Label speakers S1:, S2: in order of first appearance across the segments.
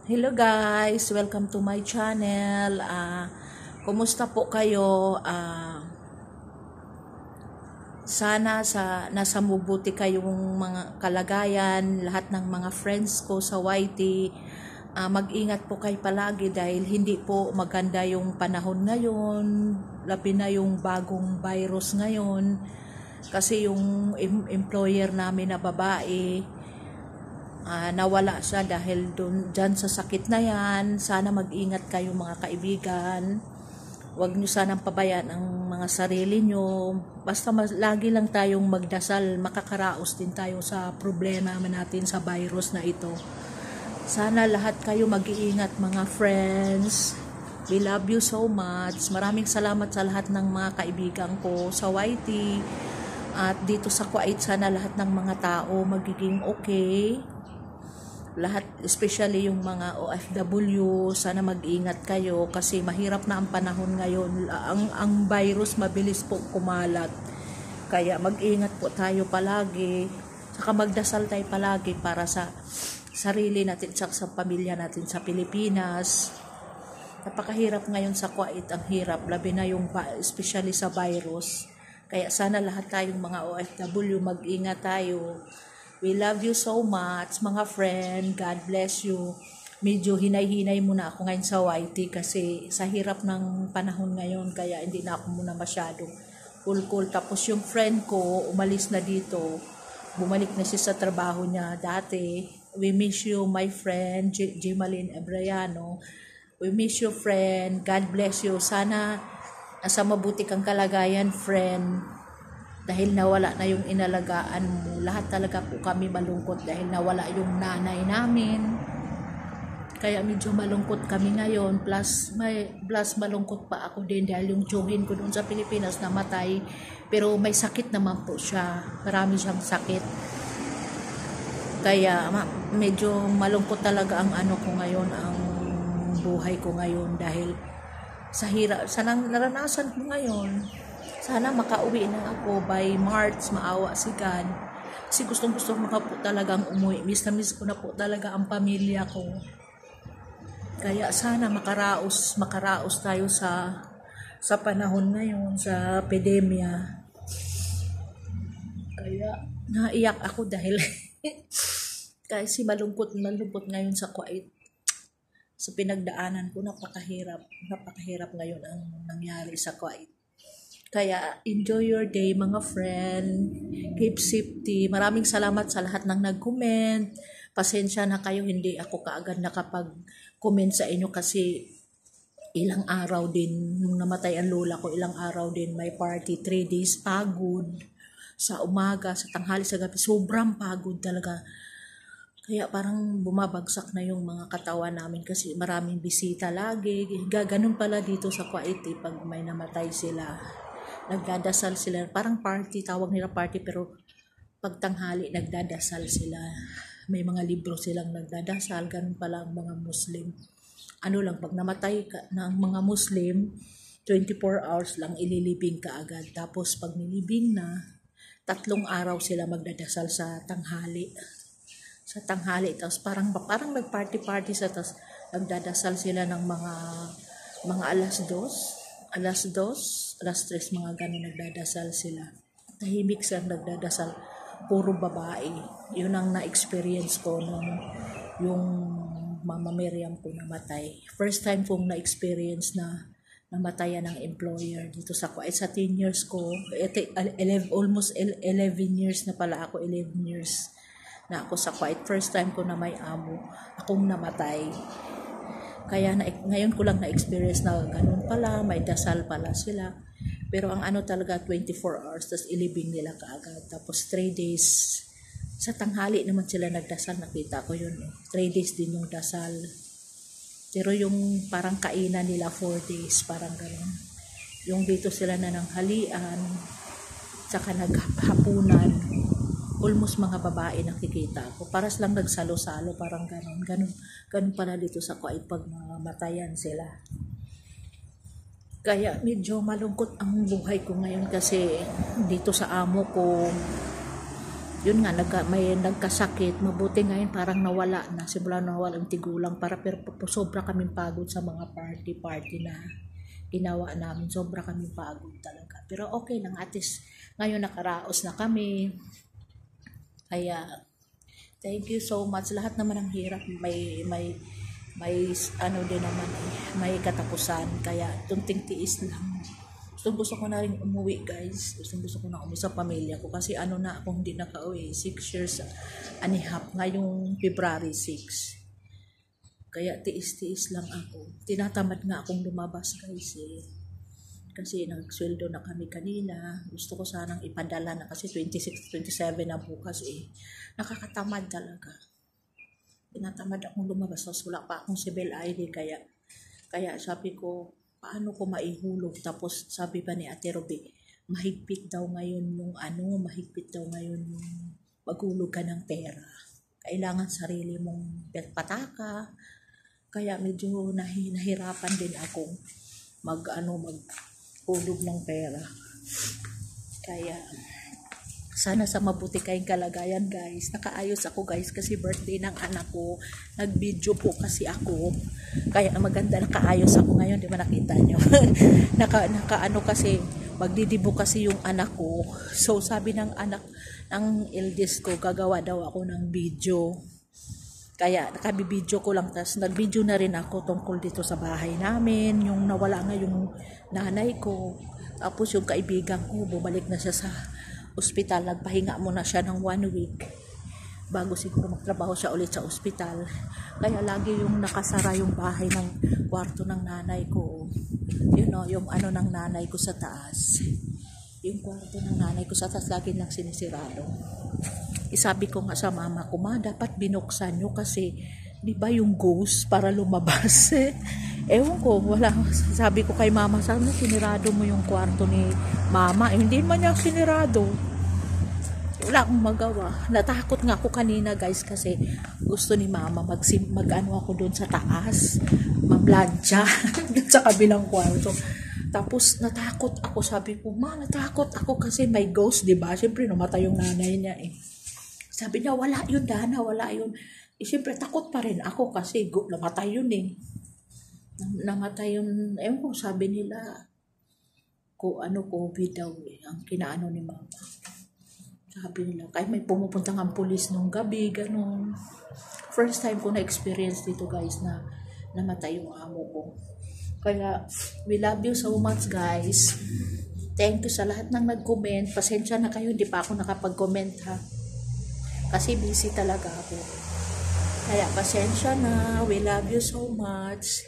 S1: Hello guys, welcome to my channel. Kumusta po kayo? Sana nasa mabuti kayong mga kalagayan, lahat ng mga friends ko sa YT. Mag-ingat po kayo palagi dahil hindi po maganda yung panahon ngayon, labi na yung bagong virus ngayon. Kasi yung employer namin na babae, nawala siya dahil dyan sa sakit na yan. Sana mag-ingat kayo mga kaibigan. Huwag nyo sanang pabayaan ang mga sarili nyo. Basta lagi lang tayong magdasal, makakaraos din tayo sa problema natin sa virus na ito. Sana lahat kayo mag-iingat mga friends. We love you so much. Maraming salamat sa lahat ng mga kaibigan ko sa YT. At dito sa Kuwait, sana lahat ng mga tao magiging okay. Lahat, especially yung mga OFW, sana mag-ingat kayo kasi mahirap na ang panahon ngayon. Ang virus mabilis po kumalat. Kaya mag-ingat po tayo palagi. Saka magdasal tayo palagi para sa sarili natin at sa pamilya natin sa Pilipinas. Napakahirap ngayon sa Kuwait, ang hirap. Labi na yung especially sa virus. Kaya sana lahat tayong mga OFW mag-ingat tayo. We love you so much, mga friend. God bless you. Medyo hinay-hinay muna ako ngayon sa YT kasi sa hirap ng panahon ngayon kaya hindi na ako muna masyadong cool. Tapos yung friend ko, umalis na dito. Bumalik na siya sa trabaho niya dati. We miss you, my friend, Jimalyn Ebrayano. We miss you, friend. God bless you. Sana nasa mabuti kang kalagayan, friend. Dahil nawala na yung inalagaan mo. Lahat talaga po kami malungkot dahil nawala yung nanay namin. Kaya medyo malungkot kami ngayon. Plus malungkot pa ako din dahil yung tiyuhin ko doon sa Pilipinas namatay. Pero may sakit naman po siya. Marami siyang sakit. Kaya medyo malungkot talaga ang ano ko ngayon, ang buhay ko ngayon dahil sa hirap, sa naranasan ko ngayon. Sana makauwi na ako by March, maawa si God. Kasi gustong-gusto ko po talagang umuwi. Miss na miss ko na po talaga ang pamilya ko. Kaya sana makaraos tayo sa panahon ngayon, sa epidemya. Kaya naiyak ako dahil kasi malungkot ngayon sa Kuwait. Sa pinagdaanan ko, napakahirap ngayon ang nangyari sa Kuwait. Kaya enjoy your day mga friend. Keep safety. Maraming salamat sa lahat ng nag-comment. Pasensya na kayo, hindi ako kaagad nakapag-comment sa inyo kasi ilang araw din nung namatay ang lola ko, ilang araw din may party, 3 days pagod. Sa umaga, sa tanghali, sa gabi, sobrang pagod talaga. Kaya parang bumabagsak na yung mga katawan namin kasi maraming bisita lagi. Ganun pala dito sa Kuwait pag may namatay sila. Nagdadasal sila, parang party, tawag nila party, pero pagtanghali nagdadasal sila. May mga libro silang nagdadasal, ganun pala ang mga Muslim. Ano lang, pag namatay ka ng mga Muslim, 24 hours lang ililibing ka agad. Tapos pag nilibing na, 3 araw sila magdadasal sa tanghali. Tapos parang nagparty sa, tapos nagdadasal sila ng mga alas 3, mga ganun nagdadasal sila. Tahimik silang nagdadasal, puro babae. Yun ang na-experience ko nung yung Mama Miriam ko namatay. First time kong na-experience na namatayan ng employer dito sa Kuwait. Sa 10 years ko, almost 11 years na pala ako, 11 years na ako sa Kuwait. First time ko na may amo, akong namatay. Kaya ngayon ko lang na-experience na ganun pala, may dasal pala sila. Pero ang ano talaga, 24 hours, tapos ilibing nila kaagad. Tapos 3 days, sa tanghali naman sila nagdasal, nakita ko yun. 3 days din yung dasal. Pero yung parang kainan nila 4 days, parang ganun. Yung dito sila na ng halian, saka naghapunan. Almost mga babae nakikita ko. Paras lang nagsalo-salo, parang ganun. Ganun pala dito sa Kuwait pag mamatayan sila. Kaya medyo malungkot ang buhay ko ngayon kasi dito sa amo ko, Yun nga, may nagkasakit, mabuti ngayon parang nawala na, simula nawala ang tigulang, pero sobra kaming pagod sa mga party na ginawa namin, sobra kaming pagod talaga. Pero okay lang, at least ngayon nakaraos na kami, kaya thank you so much. Lahat naman ng hirap, may ano din naman, may katapusan, kaya tunting tiis lang. Gusto ko na rin umuwi, guys. Gusto ko na umuwi sa pamilya ko. Kasi ano na ako hindi nakauwi. 6 years and a half. Ngayong February 6. Kaya tiis-tiis lang ako. Tinatamad nga akong lumabas, guys. Kasi nagsweldo na kami kanina. Gusto ko sanang ipadala na kasi 26, 27 na bukas Nakakatamad talaga. Tinatamad akong lumabas. So, wala pa akong civil ID. Kaya sabi ko, paano ko maihulog? Tapos sabi pa ni Ate Ruby, mahigpit daw ngayon yung maghulog ka ng pera. Kailangan sarili mong pataka. Kaya medyo nahirapan din akong maghulog ng pera. Kaya sana sa mabuti kayong kalagayan, guys. Nakaayos ako, guys, kasi birthday ng anak ko. Nag-video po kasi ako. Kaya maganda, nakaayos ako ngayon. Di ba nakita nyo? Nakaano kasi, magdidibo kasi yung anak ko. So, sabi ng ng eldest ko, gagawa daw ako ng video. Kaya, nakabibideo ko lang. Tapos, nag-video na rin ako tungkol dito sa bahay namin. Yung nawala nga yung nanay ko. Tapos, yung kaibigan ko, bumalik na siya sa ospital, nagpahinga muna siya ng 1 week bago siguro magtrabaho siya ulit sa ospital. Kaya lagi yung nakasara yung bahay ng kwarto ng nanay ko. Yung ng nanay ko sa taas. Yung kwarto ng nanay ko sa taas lagi lang sinisirado. Isabi ko nga sa mama ko, ma, dapat binuksan nyo kasi di ba yung ghost para lumabas? Ewan ko, wala. Sabi ko kay mama, sana sinirado mo yung kwarto ni mama. Hindi man niya sinirado. Wala akong magawa. Natakot nga ako kanina, guys, kasi gusto ni mama mag-ano ako doon sa taas. Mamlansya doon sa kabilang kwarto. Tapos natakot ako. Sabi ko, ma, natakot ako kasi may ghost, diba? Siyempre, namatay yung nanay niya Sabi niya, wala yun, Dana, wala yun. Siyempre, takot pa rin ako kasi namatay yun Namatay yun. Ewan ko, sabi nila, COVID daw ang kinaano ni mama. Sabi nila, kahit may pumupunta ng pulis nung gabi, ganun. First time ko na-experience dito, guys, na namatay yung amo ko. Kaya, we love you so much, guys. Thank you sa lahat ng nag-comment. Pasensya na kayo, hindi pa ako nakapag-comment, ha. Kasi busy talaga ako. Kaya, pasensya na. We love you so much.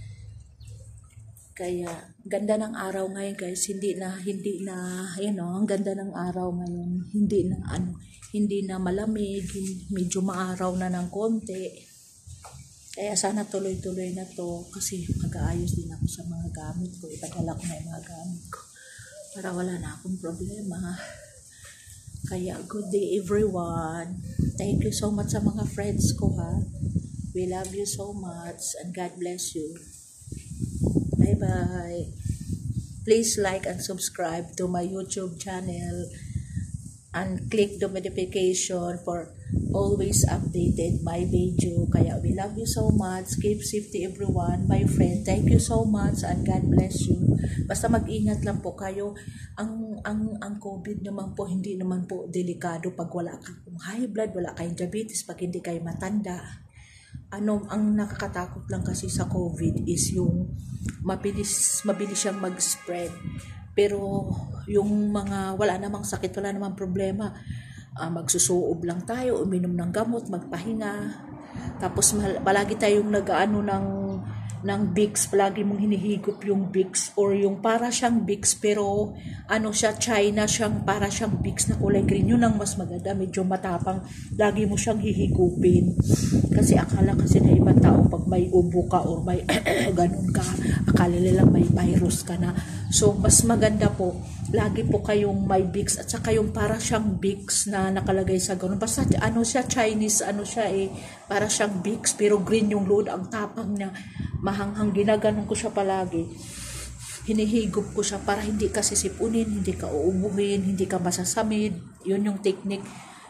S1: Kaya, ganda ng araw ngayon, guys. Hindi na, ang ganda ng araw ngayon. Hindi na malamig, medyo maaraw na ng konti. Kaya sana tuloy-tuloy na to kasi mag-aayos din ako sa mga gamit ko. Ipadala ko na yung mga gamit ko para wala na akong problema. Kaya, good day everyone. Thank you so much sa mga friends ko, ha. We love you so much and God bless you. Bye-bye. Please like and subscribe to my YouTube channel and click the notification for always updated my video. Kaya we love you so much. Keep safety everyone. My friend, thank you so much and God bless you. Basta mag-ingat lang po kayo. Ang COVID naman po, hindi naman po delikado pag wala kang high blood, wala kayong diabetes, pag hindi kayo matanda. Ang nakakatakot lang kasi sa COVID is yung mabilis siyang mag-spread. Pero yung mga wala namang sakit, wala namang problema, magsusuob lang tayo, uminom ng gamot, magpahinga. Tapos palagi tayong nag-aano ng Vicks, palagi mong hinihigop yung Vicks or yung para siyang Vicks pero China siyang para siyang Vicks na kulay green. Yun ang mas maganda, medyo matapang, lagi mo siyang hihigupin kasi akala kasi na ibang tao pag may ubo ka or may ganun ka, akala nila may virus ka na. So mas maganda po lagi po kayong may Vicks at saka yung para siyang Vicks na nakalagay sa ganun, basta siya Chinese, para siyang Vicks pero green yung load, ang tapang niya, mahanghang, ginaganon ko siya palagi, hinihigop ko siya para hindi ka sisipunin, hindi ka uubuhin, hindi ka masasamid. Yun yung technique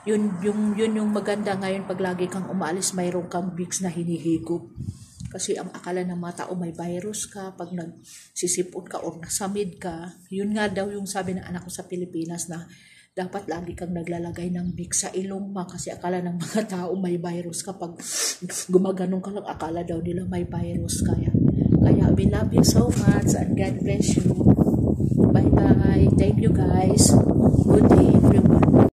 S1: Yun yung maganda ngayon pag lagi kang umaalis, mayroon kang Vicks na hinihigop. Kasi ang akala ng mga tao may virus ka pag nagsisipon ka o nasamid ka. Yun nga daw yung sabi ng anak ko sa Pilipinas na dapat lagi kang naglalagay ng Vicks sa ilong mo kasi akala ng mga tao may virus ka. Pag gumaganong ka lang, akala daw nila may virus. Kaya we love you so much and God bless you. Bye-bye. Thank you guys. Good day everyone.